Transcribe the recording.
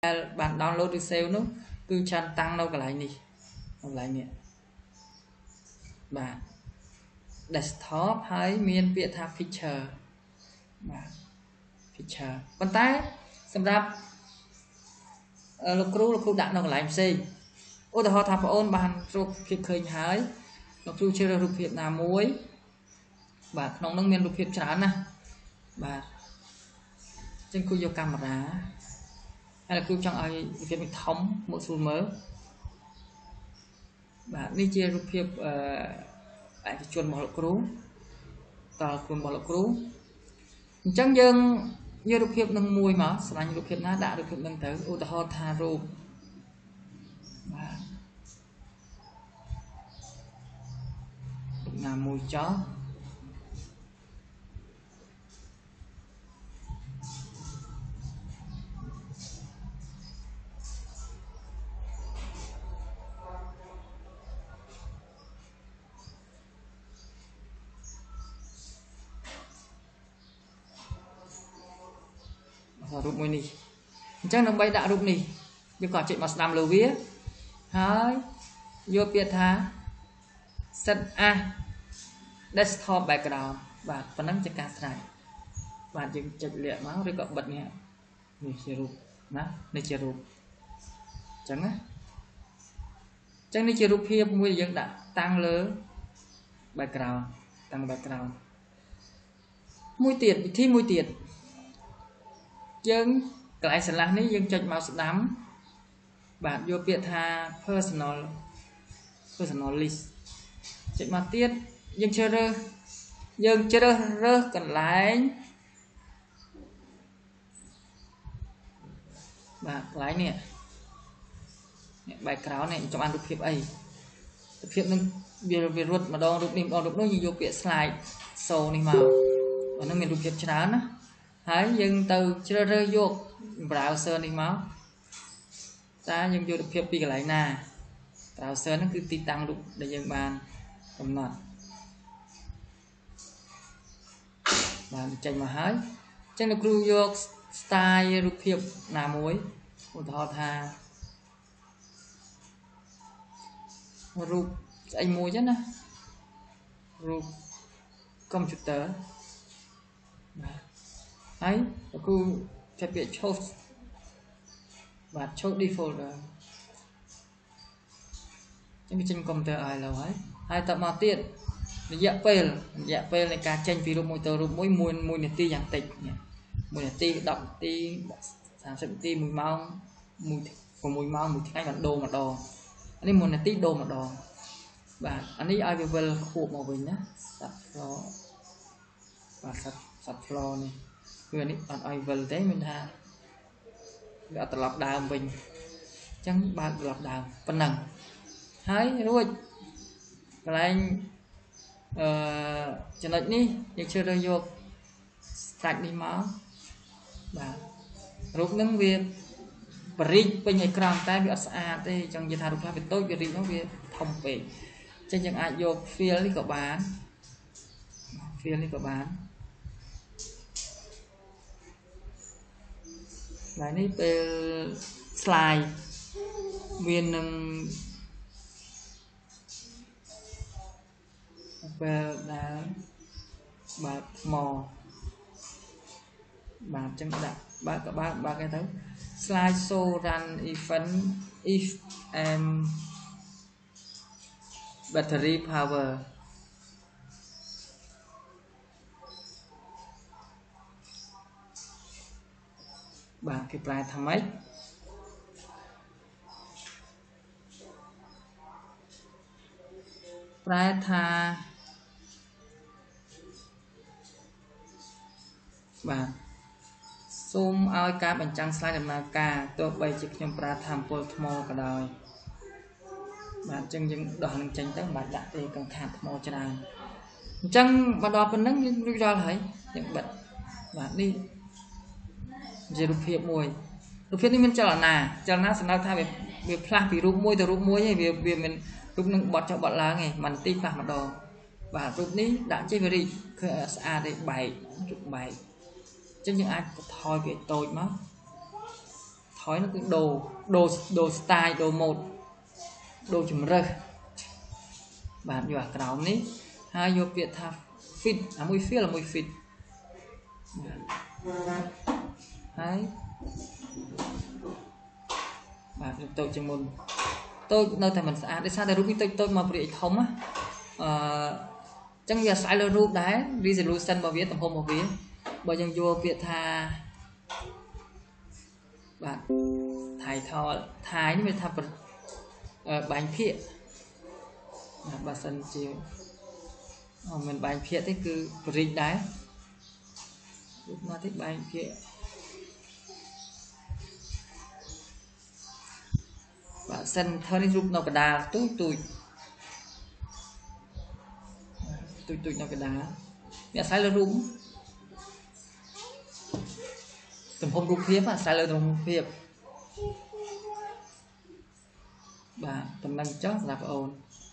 bạn download được sale nó cứ chăn tăng đâu cái này bạn desktop hay miền Việt tha picture bạn picture con tay xem ra lục cru đặt đâu cái gì ô họ thà ôn bàn chụp phim khơi hái lục cru chơi được phim nào muối bạn nông nông miền lục phim chán nè bạn trên khu vô camera hay là khu trong ai phim bị thống một số mới bạn đi chơi lục phim ai chuồn bỏ lục cru tờ chuồn bỏ lục cru chẳng dừng như lục phim nâng mùi mà sao lục phim nó đã được phim nâng tới ô họ thà rồi là mùi chó rụp mùi nì chắc nó bay đã rụp nì nhưng còn chuyện mà làm lưu víaហើយយកពាក្យថា set a desktop background បាទប៉ុណ្ណឹងជាការស្រេចបាទយើងចុចលាក់មកឬក៏បិទនេះនេះជារូបណានេះជារូបអញ្ចឹងណាអញ្ចឹងនេះជារូបភាពមួយដែលយើងដាក់តាំងលើ background តាំង background មួយទៀតវិធីមួយទៀតយើងកន្លែងឆ្លាស់នេះយើងចុចមកស្ដាំបាទយកពាក្យថា personal list ចុចមកទៀតយើងជ្រើសរើសកន្លែងបាទកន្លែងនេះ background នេះចាំបានរូបភាពអីរូបភាពនឹងវារត់ម្ដងរូបនេះម្ដងរូបនោះយើងយកពាក្យ slide show នេះមកអានឹងមានរូបភាពច្រើនណាហើយយើងទៅជ្រើសរើសយក browser នេះមកតើយើងយករូបភាពពីកន្លែងណា browser ហ្នឹងគឺទីតាំងរូបដែលយើងបានកំណត់បានចេញមកហើយអញ្ចឹងលោកគ្រូយក style រូបភាពណាមួយឧទាហរណ៍ថារូបស្អីមួយចឹងណារូប computer បាទហើយលោកគ្រូចាត់ពាក្យ choose បាទ choose defolder ចឹងចេញ computer ឲ្យឡើយហើយតមកទៀតរយៈពេលនៃការចេញពីរូបមួយទៅរូបមួយនាទីយ៉ាងតិច1នាទី10នាទី30នាទី1ម៉ោង6ម៉ោង1ថ្ងៃបានដូរម្ដងអានេះ1នាទីដូរម្ដងបាទអានេះឲ្យវាវិលខួបមកវិញណាសាត់ floor បាទសាត់ floor នេះគឺអានេះអត់ឲ្យវិលទេមានថាវាអត់ត្រឡប់ដើមវិញអញ្ចឹងបើកត្រឡប់ដើមប៉ុណ្ណឹងហើយរួចកន្លែងចំណុចនេះយើងជ្រើសរើសយក strike នេះមកបាទរូបនឹងវាបរិចពេញអេក្រង់តែវាអត់ស្អាតទេអញ្ចឹងនិយាយថារូបភាពវាតូចវារីកនោះវាធំពេកអញ្ចឹងយើងអាចយក file នេះក៏បានហើយនេះពេល slide វានឹងពេលដែលបើកថ្មបាទចឹងដាក់បើកគេទៅ slide show run event if and battery power បាទគេប្រែថាម៉េចប្រែថាបាទសូមឲ្យការបញ្ចាំង slide ដំណើរការទោះបីជាខ្ញុំប្រើថាមពលថ្មក៏ដោយបាទអញ្ចឹងយើងដោះនឹងចេញទៅមិនបាច់ដាក់ទេកង្ខាត់ថ្មច្រើនអញ្ចឹងមកដល់ប៉ុណ្្នឹងយើងរួចរាល់ហើយយើងបិទបាទនេះជារូបភាពមួយរូបភាពនេះមានចលនាសំដៅថាវាផ្លាស់ពីរូបមួយទៅរូបមួយឯងវាមានរូបនឹងបត់ចុះបត់ឡើងឯងមិនទីផ្លាស់ម្ដងបាទរូបនេះដាក់ចេះវារីកឃើញស្អាតឯងបែករូបបែកអញ្ចឹងយើងអាចថយវាតូចមកថ thói nó cũng đồ style đồ một đồ chùm rơ bạn như cái nào ní hai vô Việt tha fit mùi phía là mùi fit đấy và tôi chừng một tôi nơi thầy mình sẽ để sao để rút tôi mà bị không á chẳng giờ sai lơ rút đấy resolution vào viết tầm hôm một viết bởi dân vua Việt tha bạn thái như tha bánh thiện bà sân chiều mình bánh thiện thế cứ rịch đấy lúc mà thích bánh thiện bạn sân thơ đi rút nó cả đà tui nó cả đá mẹ sai lơ rung tầm hôm rung phiếp sai lơ rung phiếp bà tầm năng chót là ồn